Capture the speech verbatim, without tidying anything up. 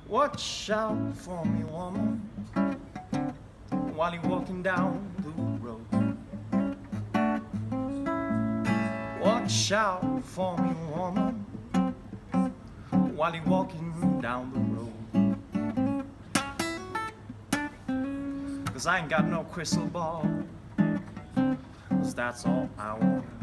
Watch out for me, woman, while you're walking down the road. Watch out for me, woman, while you're walking down the road. 'Cause I ain't got no crystal ball, 'cause that's all I want.